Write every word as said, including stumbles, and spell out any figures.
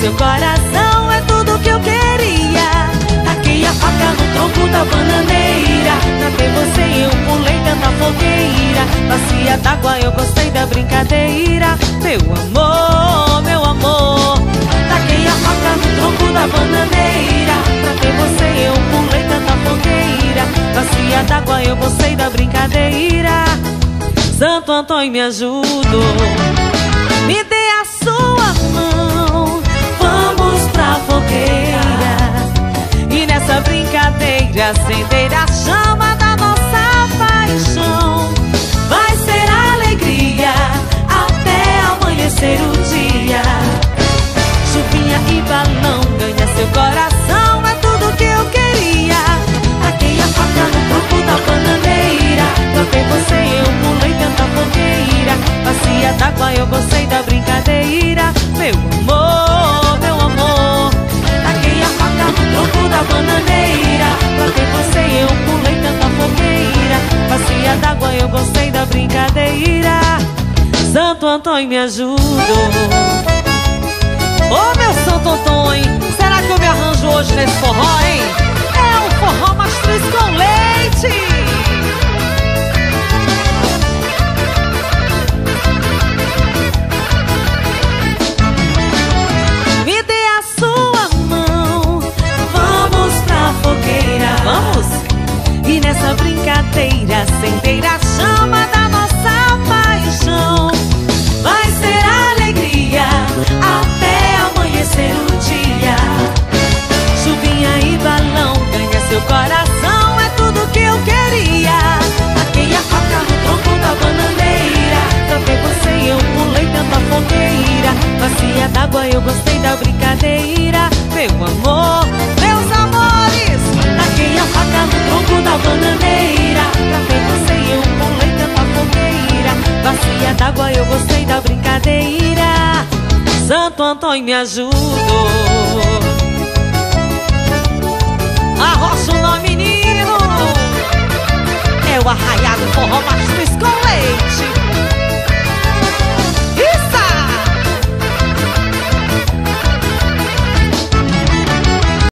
seu coração é tudo que eu queria. Taquei a faca no tronco da bananeira, pra ter você eu pulei tanta fogueira. Bacia d'água eu gostei da brincadeira. Meu amor, meu amor. Taquei a faca no tronco da bananeira, pra ter você eu pulei tanta fogueira. Bacia d'água eu gostei da brincadeira. Santo Antônio me ajudou. Me dê a sua mão, vamos pra fogueira, e nessa brincadeira acender a chama da nossa paixão. Vai ser alegria até amanhecer o dia. Chuvinha e balão, ganha seu coração, é tudo que eu queria. Taquei a faca no tronco da bananeira, pra ver você eu pulei tanta fogueira. Bacia d'água eu gostei da brincadeira. Meu amor, meu amor. Taquei a faca no tronco da bananeira, pra ver você eu pulei tanta fogueira. Bacia d'água eu gostei da brincadeira. Santo Antônio me ajudou. Ô oh, meu Santo Antônio, será que eu me arranjo hoje nesse forró, hein? É um forró mastruz com leite. Me dê a sua mão, vamos pra fogueira, vamos. E nessa brincadeira acender a chama da nossa paixão. Vai ser alegria até amanhecer o dia. Chuvinha e balão, ganha seu coração, é tudo que eu queria. Taquei a faca no tronco da bananeira, pra ver você eu pulei tanta fogueira. Bacia d'água eu gostei da brincadeira. Meu amor, meus amores. Taquei a faca no tronco da bananeira, pra ver você eu pulei tanta fogueira. Bacia d'água eu gostei da brincadeira. Santo Antônio me ajudou. Arrocha o nome, menino. É o arraiado forró mastruz com leite.